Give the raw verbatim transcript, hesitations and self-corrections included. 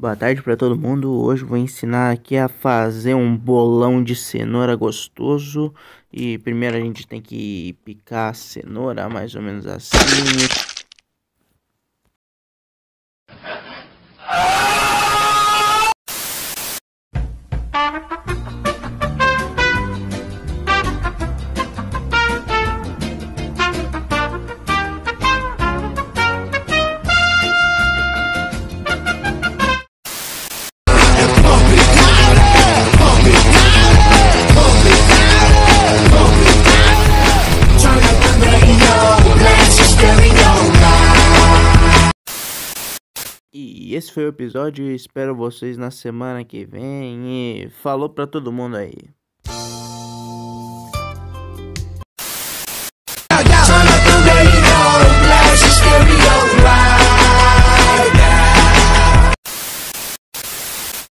Boa tarde para todo mundo. Hoje eu vou ensinar aqui a fazer um bolão de cenoura gostoso. E primeiro a gente tem que picar a cenoura, mais ou menos assim. E esse foi o episódio, espero vocês na semana que vem e falou pra todo mundo aí.